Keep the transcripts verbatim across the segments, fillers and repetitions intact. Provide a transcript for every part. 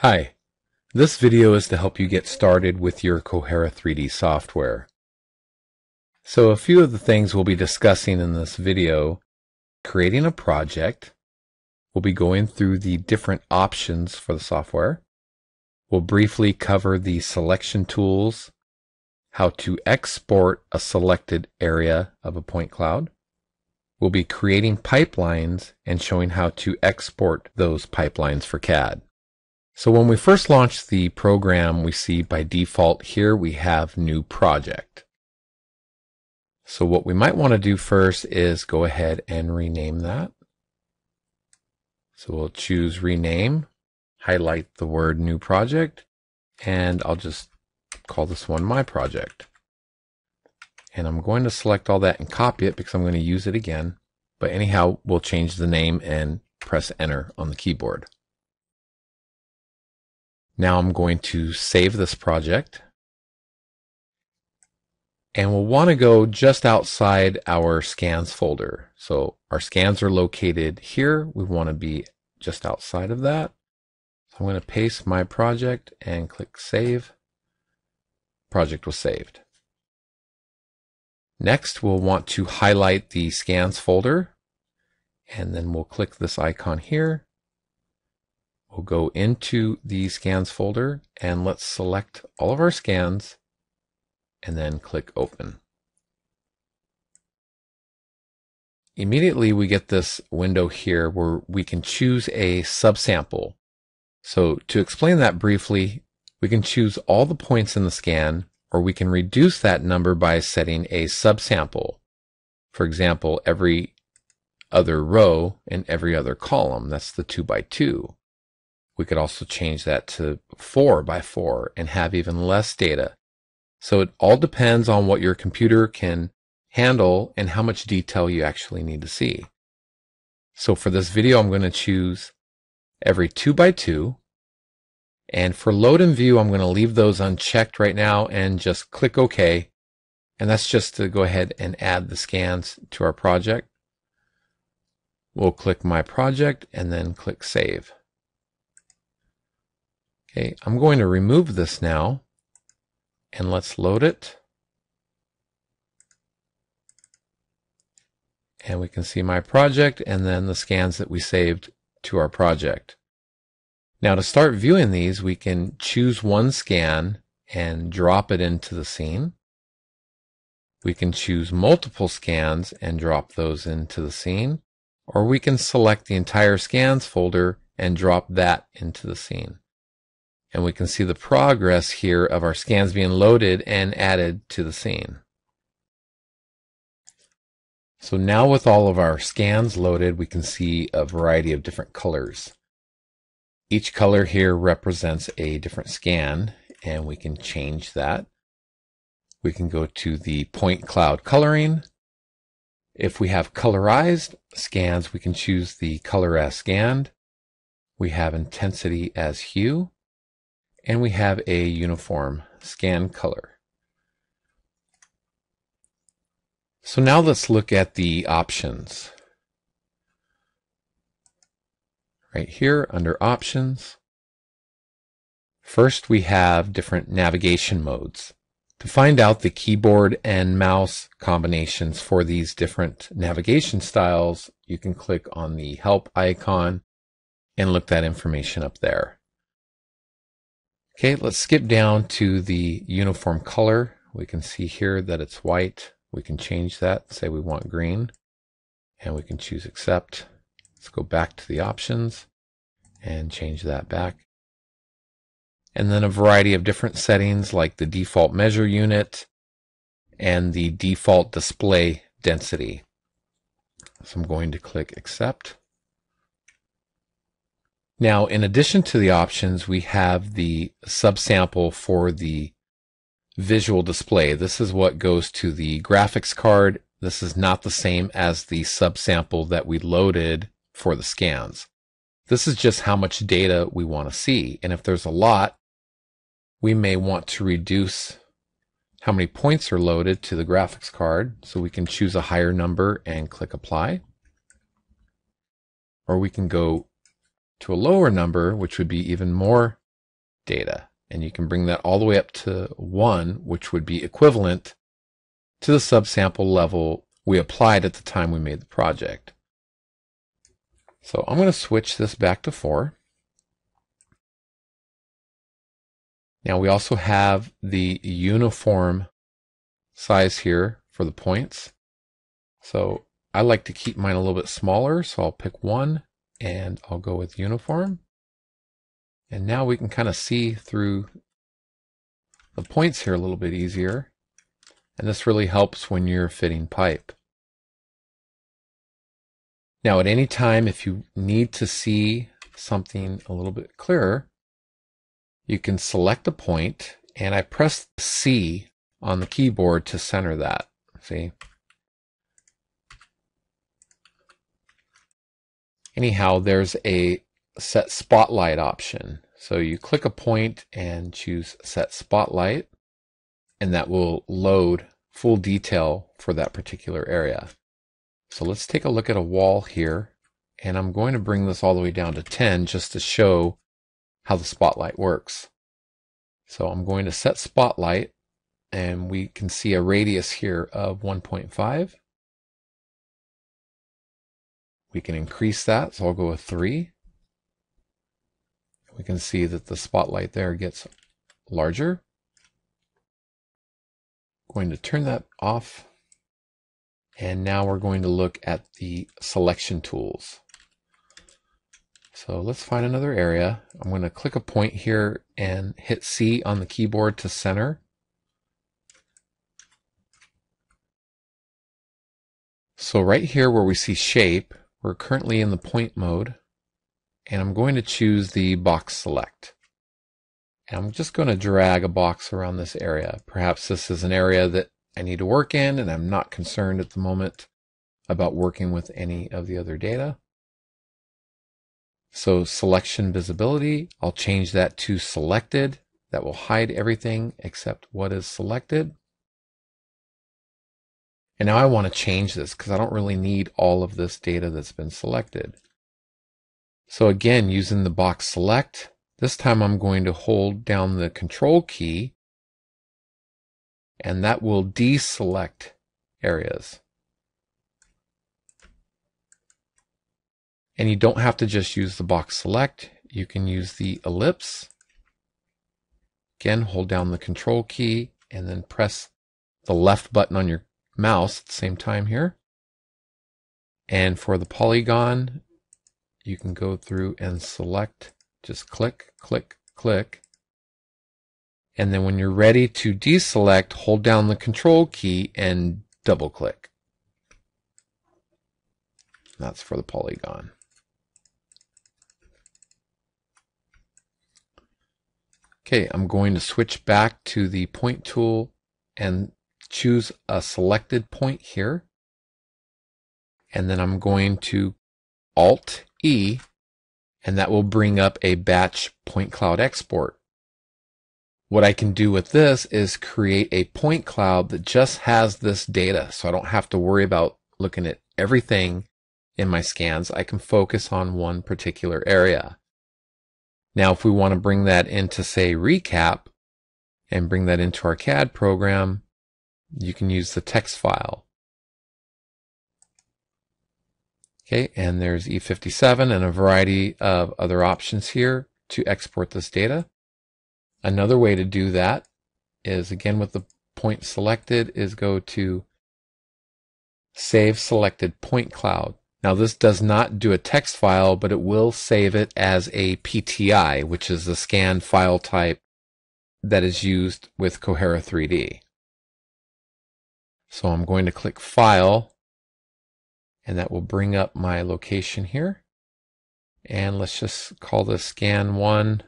Hi, this video is to help you get started with your Kohera three D software. So a few of the things we'll be discussing in this video: creating a project, we'll be going through the different options for the software, we'll briefly cover the selection tools, how to export a selected area of a point cloud, we'll be creating pipelines and showing how to export those pipelines for C A D. So when we first launch the program, we see by default here we have new project. So what we might want to do first is go ahead and rename that. So we'll choose rename, highlight the word new project, and I'll just call this one my project. And I'm going to select all that and copy it because I'm going to use it again. But anyhow, we'll change the name and press enter on the keyboard. Now I'm going to save this project, and we'll want to go just outside our scans folder. So our scans are located here. We want to be just outside of that. So I'm going to paste my project and click save. Project was saved. Next, we'll want to highlight the scans folder, and then we'll click this icon here. We'll go into the scans folder and let's select all of our scans and then click open. Immediately we get this window here where we can choose a subsample. So to explain that briefly, we can choose all the points in the scan, or we can reduce that number by setting a subsample. For example, every other row and every other column. That's the two by two. We could also change that to four by four and have even less data. So it all depends on what your computer can handle and how much detail you actually need to see. So for this video, I'm going to choose every two by two. And for load and view, I'm going to leave those unchecked right now and just click OK. And that's just to go ahead and add the scans to our project. We'll click My Project and then click Save. Okay, I'm going to remove this now, and let's load it. And we can see my project and then the scans that we saved to our project. Now to start viewing these, we can choose one scan and drop it into the scene. We can choose multiple scans and drop those into the scene, or we can select the entire scans folder and drop that into the scene. And we can see the progress here of our scans being loaded and added to the scene. So now with all of our scans loaded, we can see a variety of different colors. Each color here represents a different scan, and we can change that. We can go to the point cloud coloring. If we have colorized scans, we can choose the color as scanned. We have intensity as hue. And we have a uniform scan color. So now let's look at the options. Right here under options, first we have different navigation modes. To find out the keyboard and mouse combinations for these different navigation styles, you can click on the help icon and look that information up there. Okay, let's skip down to the uniform color. We can see here that it's white. We can change that, say we want green, and we can choose accept. Let's go back to the options and change that back. And then a variety of different settings like the default measure unit and the default display density. So I'm going to click accept. Now, in addition to the options, we have the subsample for the visual display. This is what goes to the graphics card. This is not the same as the subsample that we loaded for the scans. This is just how much data we want to see. And if there's a lot, we may want to reduce how many points are loaded to the graphics card. So we can choose a higher number and click apply. Or we can go to a lower number, which would be even more data. And you can bring that all the way up to one, which would be equivalent to the subsample level we applied at the time we made the project. So I'm going to switch this back to four. Now we also have the uniform size here for the points. So I like to keep mine a little bit smaller, so I'll pick one and I'll go with uniform. And now we can kind of see through the points here a little bit easier. And this really helps when you're fitting pipe. Now at any time, if you need to see something a little bit clearer, you can select a point, and I press C on the keyboard to center that. See? Anyhow, there's a set spotlight option. So you click a point and choose set spotlight, and that will load full detail for that particular area. So let's take a look at a wall here, and I'm going to bring this all the way down to ten just to show how the spotlight works. So I'm going to set spotlight, and we can see a radius here of one point five. We can increase that, so I'll go with three. We can see that the spotlight there gets larger. Going to turn that off. And now we're going to look at the selection tools. So let's find another area. I'm going to click a point here and hit C on the keyboard to center. So right here where we see shape, we're currently in the point mode. And I'm going to choose the box select. And I'm just going to drag a box around this area. Perhaps this is an area that I need to work in, and I'm not concerned at the moment about working with any of the other data. So selection visibility, I'll change that to selected. That will hide everything except what is selected. And now I want to change this because I don't really need all of this data that's been selected. So again, using the box select, this time I'm going to hold down the control key, and that will deselect areas. And you don't have to just use the box select. You can use the ellipse. Again, hold down the control key and then press the left button on your mouse at the same time here. And for the polygon, you can go through and select, just click, click, click. And then when you're ready to deselect, hold down the control key and double click. That's for the polygon. Okay, I'm going to switch back to the point tool and choose a selected point here. And then I'm going to Alt E, and that will bring up a batch point cloud export. What I can do with this is create a point cloud that just has this data, so I don't have to worry about looking at everything in my scans. I can focus on one particular area. Now, if we want to bring that into, say, recap and bring that into our C A D program, you can use the text file. Okay, and there's E fifty-seven and a variety of other options here to export this data. Another way to do that is, again with the point selected, is go to Save Selected Point Cloud. Now this does not do a text file, but it will save it as a P T I, which is the scan file type that is used with Kohera three D. So I'm going to click File, and that will bring up my location here. And let's just call this Scan one,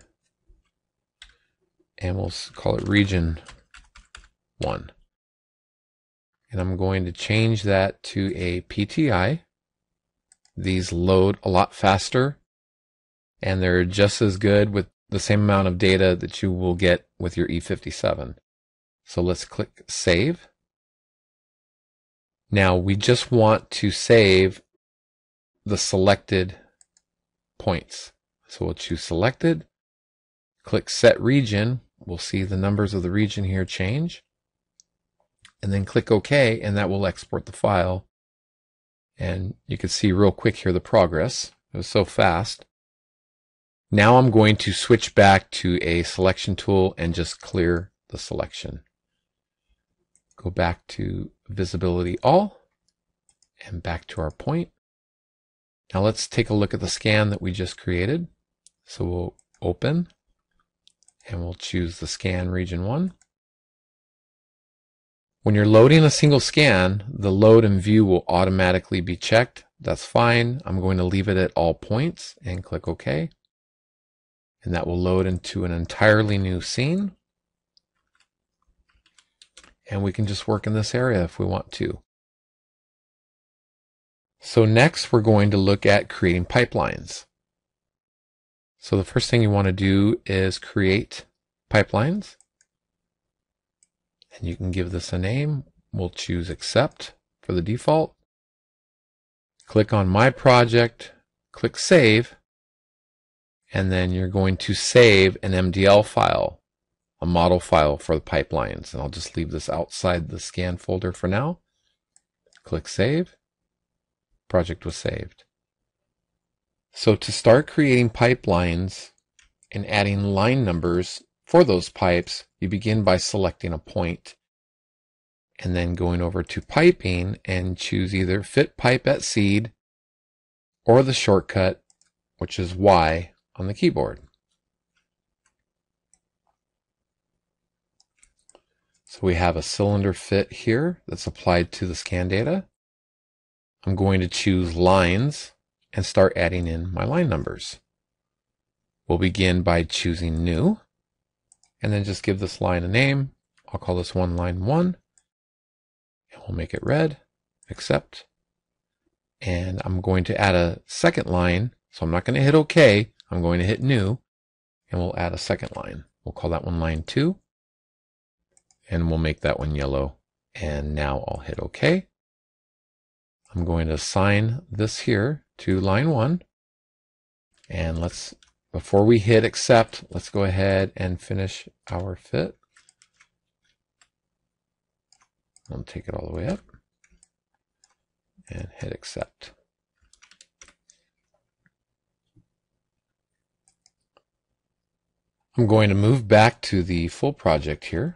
and we'll call it Region one. And I'm going to change that to a P T I. These load a lot faster, and they're just as good with the same amount of data that you will get with your E fifty-seven. So let's click Save. Now we just want to save the selected points. So we'll choose Selected, click Set Region. We'll see the numbers of the region here change. And then click OK, and that will export the file. And you can see real quick here the progress. It was so fast. Now I'm going to switch back to a selection tool and just clear the selection. Go back to Visibility All and back to our point. Now let's take a look at the scan that we just created. So we'll open and we'll choose the scan region one. When you're loading a single scan, the load and view will automatically be checked. That's fine. I'm going to leave it at all points and click OK. And that will load into an entirely new scene. And we can just work in this area if we want to. So next we're going to look at creating pipelines. So the first thing you want to do is create pipelines. And you can give this a name. We'll choose Accept for the default. Click on My Project, click Save, and then you're going to save an M D L file, a model file for the pipelines. And I'll just leave this outside the scan folder for now. Click Save. Project was saved. So to start creating pipelines and adding line numbers for those pipes, you begin by selecting a point and then going over to Piping and choose either Fit Pipe at Seed or the shortcut, which is Y on the keyboard. So we have a cylinder fit here that's applied to the scan data. I'm going to choose Lines and start adding in my line numbers. We'll begin by choosing New and then just give this line a name. I'll call this one line one and we'll make it red. Accept. And I'm going to add a second line. So I'm not going to hit OK. I'm going to hit New and we'll add a second line. We'll call that one line two and we'll make that one yellow. And now I'll hit OK. I'm going to assign this here to line one. And let's, before we hit Accept, let's go ahead and finish our fit. I'll take it all the way up and hit Accept. I'm going to move back to the full project here.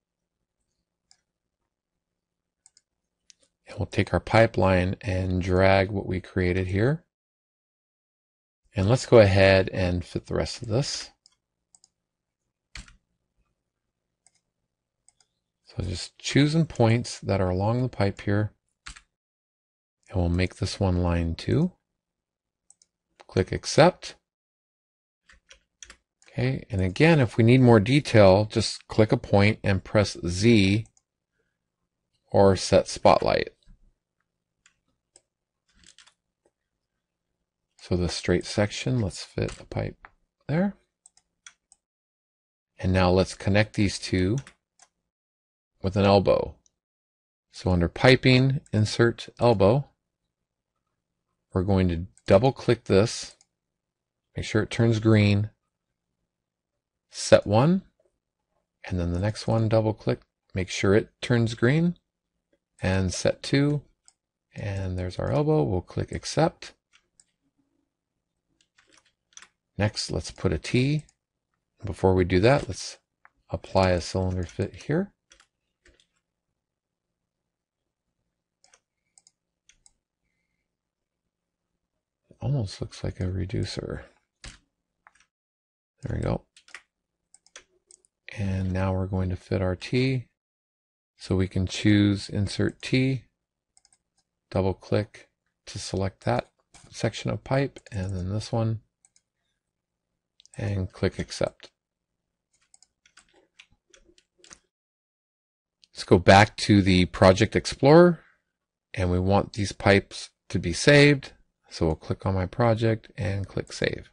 And we'll take our pipeline and drag what we created here. And let's go ahead and fit the rest of this. So just choosing points that are along the pipe here. And we'll make this one line two. Click Accept. Okay, and again, if we need more detail, just click a point and press Z or set Spotlight. So the straight section, let's fit a pipe there. And now let's connect these two with an elbow. So under Piping, insert elbow. We're going to double click this, make sure it turns green, set one, and then the next one double click, make sure it turns green, and set two, and there's our elbow. We'll click Accept. Next, let's put a T. Before we do that, let's apply a cylinder fit here. It almost looks like a reducer. There we go. And now we're going to fit our T. So we can choose Insert T, double click to select that section of pipe, and then this one, and click Accept. Let's go back to the Project Explorer, and we want these pipes to be saved. So we'll click on my project and click Save.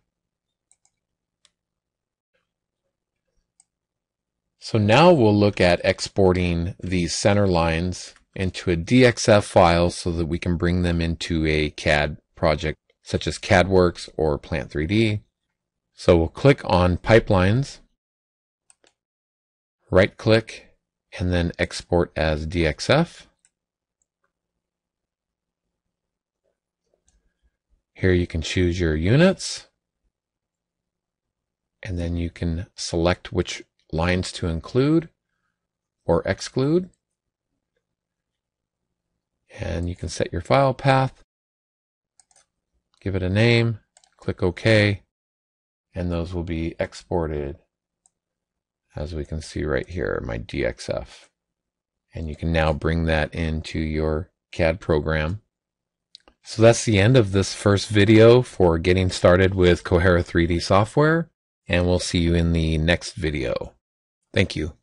So now we'll look at exporting these center lines into a D X F file so that we can bring them into a C A D project such as CADWorks or Plant three D. So we'll click on Pipelines, right click, and then Export as D X F. Here you can choose your units, and then you can select which lines to include or exclude. And you can set your file path, give it a name, click OK, and those will be exported, as we can see right here, my D X F. And you can now bring that into your C A D program. So that's the end of this first video for getting started with Kohera three D software, and we'll see you in the next video. Thank you.